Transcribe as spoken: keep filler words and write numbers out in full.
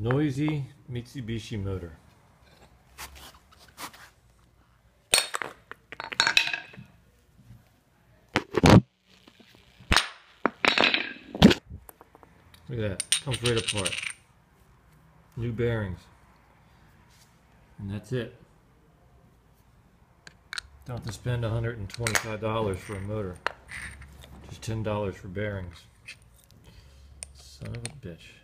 noisy Mitsubishi motor. Look at that, comes right apart. New bearings. And that's it. Don't have to spend one hundred twenty-five dollars for a motor. Just ten dollars for bearings. Son of a bitch.